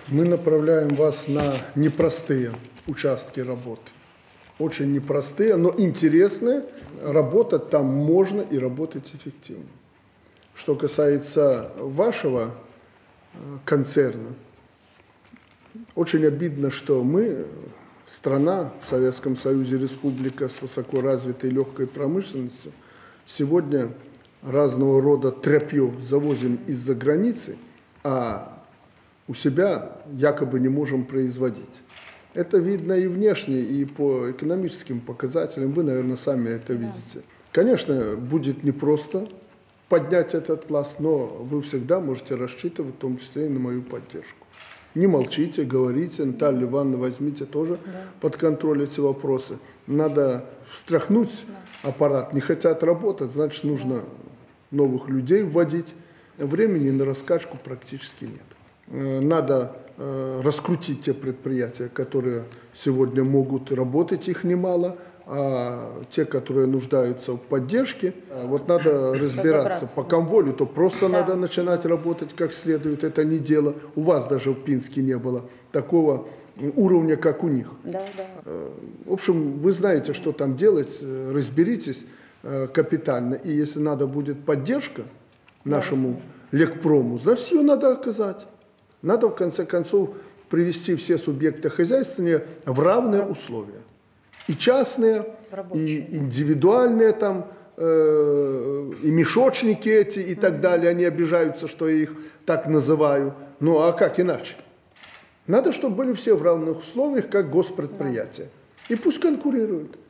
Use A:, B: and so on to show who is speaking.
A: Мы направляем вас на непростые участки работы. Очень непростые, но интересные. Работать там можно и работать эффективно. Что касается вашего концерна, очень обидно, что мы, страна в Советском Союзе, республика с высоко развитой легкой промышленностью, сегодня разного рода тряпье завозим из-за границы, а у себя якобы не можем производить. Это видно и внешне, и по экономическим показателям. Вы, наверное, сами это видите. Конечно, будет непросто поднять этот пласт, но вы всегда можете рассчитывать, в том числе и на мою поддержку. Не молчите, говорите. Наталья Ивановна, возьмите тоже под контроль эти вопросы. Надо встряхнуть аппарат. Не хотят работать, значит, нужно новых людей вводить. Времени на раскачку практически нет. Надо раскрутить те предприятия, которые сегодня могут работать, их немало, а те, которые нуждаются в поддержке, вот надо разбираться. По комволю, то просто надо начинать работать как следует, это не дело. У вас даже в Пинске не было такого уровня, как у них. В общем, вы знаете, что там делать, разберитесь капитально, и если надо будет поддержка нашему Лекпрому, значит, ее надо оказать. Надо, в конце концов, привести все субъекты хозяйствования в равные условия. И частные, и индивидуальные, там, и мешочники эти, и так далее. Они обижаются, что я их так называю. Ну, а как иначе? Надо, чтобы были все в равных условиях, как госпредприятия. И пусть конкурируют.